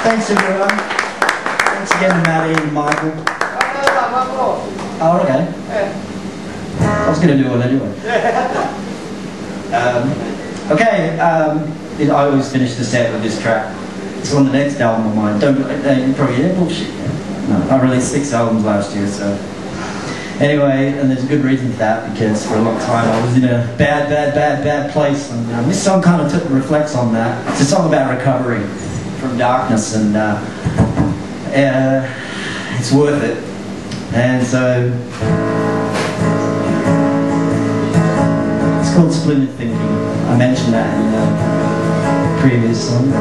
Thanks everyone. Thanks again to Maddie and Michael. Oh, okay. I was going to do it anyway. Okay, I always finish the set with this track. It's on the next album of mine. Don't you probably hear bullshit. No, I released 6 albums last year, so. Anyway, and there's a good reason for that, because for a long time I was in a bad place, and this song kind of reflects on that. It's a song about recovery from darkness, and it's worth it. And so it's called Splintered Thinking. I mentioned that in the previous song.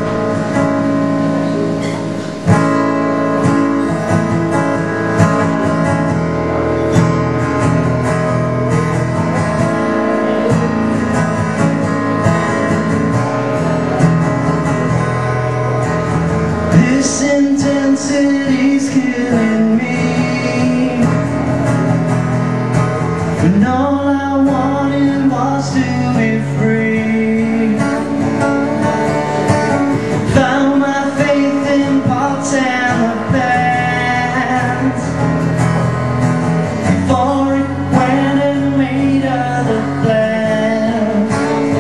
This intensity's killing me, when all I wanted was to be free. Found my faith in pots and the pans, for it went and made other plans.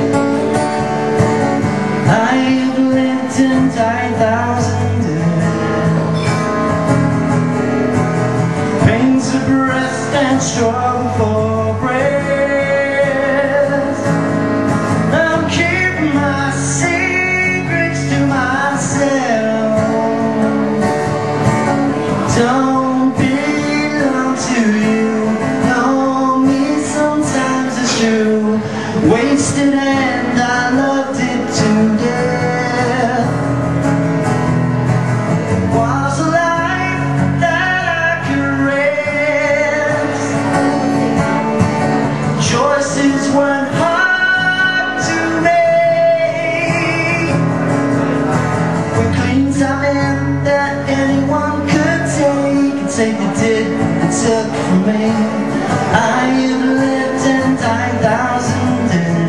I've lived and died thousands and struggle for breath. I'm keeping my secrets to myself. Don't belong to you. Know me sometimes it's true. Wasted and I loved it to death. Was a life that I could choices weren't hard to make. We cleaned something that anyone could take, and take the did and took from me. I have lived and died thousands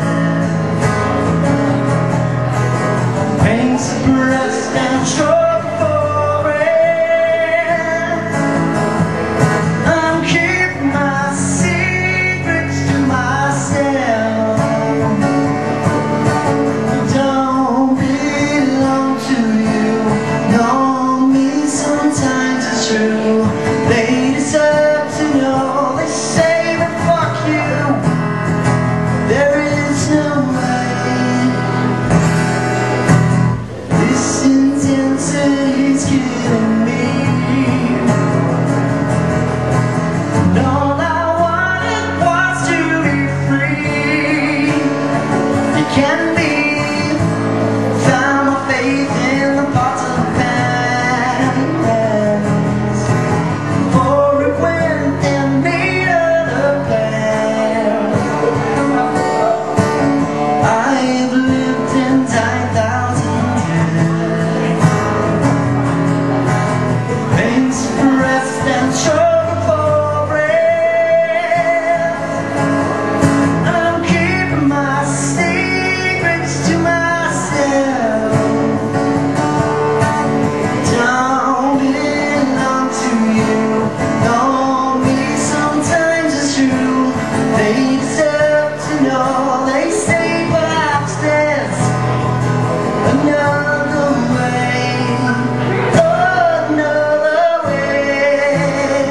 dead. Pain suppressed and struggle for breath. I'm keeping my secrets to myself. Don't belong to you. Know me sometimes it's true. They deserve to know. They say that fuck you. There is no way. This intensity's killing me. All I wanted was to be free. It can be. Found my faith in the pots of the pans, for it went and made other plans. I've lived and died thousands dead. Pain suppressed and struggle for breath. I'm keeping my secrets to myself. Don't belong to you. Know me sometimes it's true. They deserve to know. They say perhaps there's another way. Another way.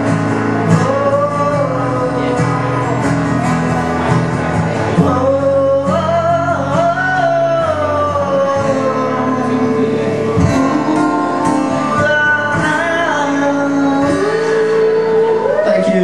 Thank you.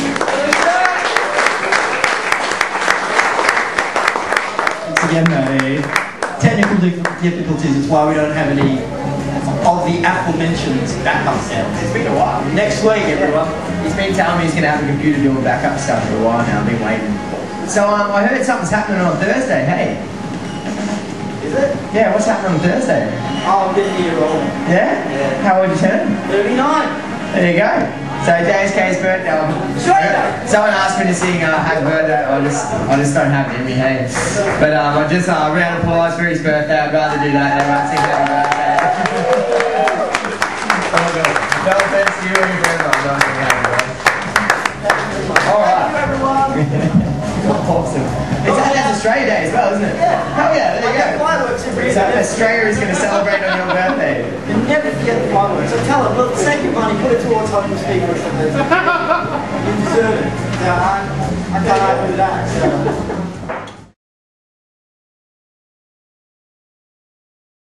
Once again, technical difficulties is why we don't have any of the aforementioned backup sounds. It's been a while. Next week, everyone. He's been telling me he's going to have a computer doing backup stuff for a while now. I've been waiting. So I heard something's happening on Thursday. Hey. Is it? Yeah, what's happening on Thursday? Oh, I'm getting a year old. Yeah? Yeah. How old did you turn? 39. There you go. So JSK's birthday. Someone asked me to sing Happy Birthday. I just don't have it in me, hey. But I just round of applause for his birthday. I'd rather do that than sing Happy Birthday. Australia Day as well, isn't it? Yeah. Oh yeah, there you I get go. fireworks every year. So Australia is going to celebrate on your birthday. You never forget the fireworks. So tell them, look, save your money, put it towards homeless people or something. You deserve it. So I can't argue with that. So.